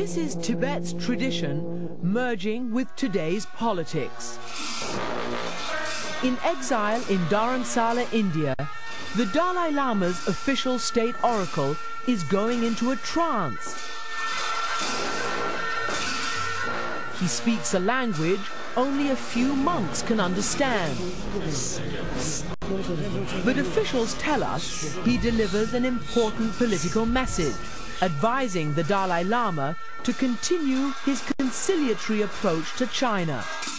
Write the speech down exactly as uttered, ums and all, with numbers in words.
This is Tibet's tradition merging with today's politics. In exile in Dharamsala, India, the Dalai Lama's official state oracle is going into a trance. He speaks a language only a few monks can understand. But officials tell us he delivers an important political message, advising the Dalai Lama to continue his conciliatory approach to China.